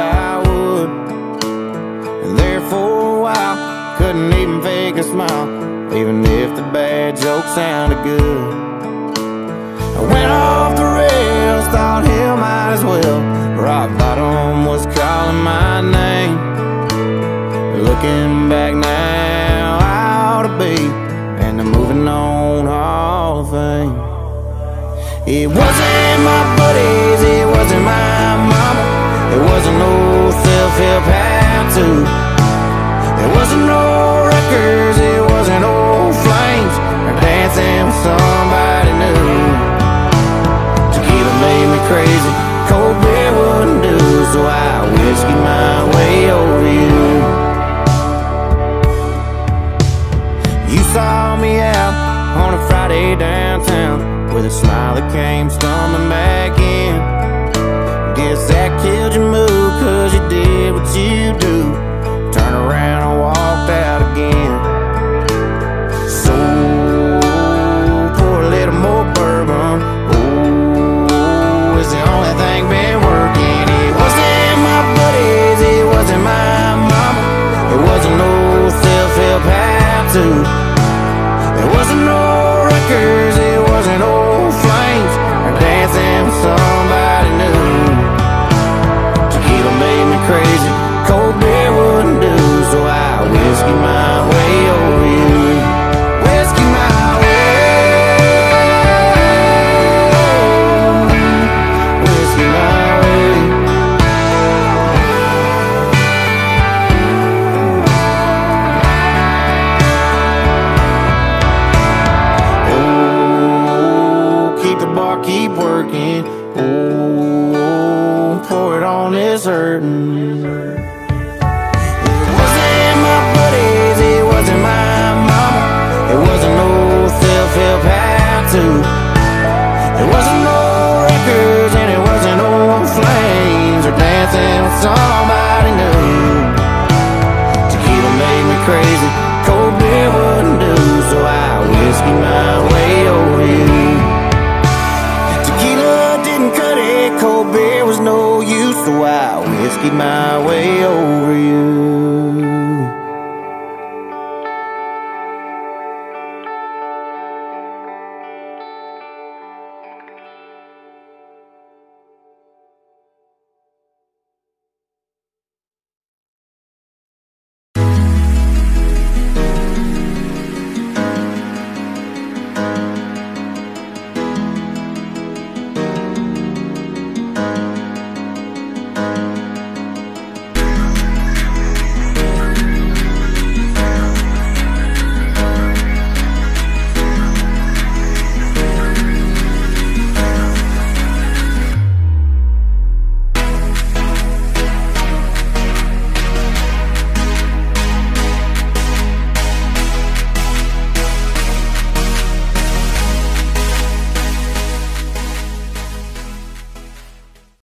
I would. And there for a while, couldn't even fake a smile, even if the bad joke sounded good. I went off the rails, thought hell might as well. Rock bottom was calling my name. Looking back now, I ought to be in the Moving On Hall of Fame. It wasn't my buddies, it wasn't my mama, it wasn't no self-help how-to. There wasn't no records, it wasn't old flames, or dancing with somebody new. Tequila made me crazy, cold beer wouldn't do, so I whiskeyed my way over you. You saw me out on a Friday downtown with a smile that came storming back in. Guess that killed your mood, cause you did what you do, turned around and walked out again. So pour a little more bourbon, oh, it's the only thing been working. It wasn't my buddies, it wasn't my mama, it wasn't no self-help how-to.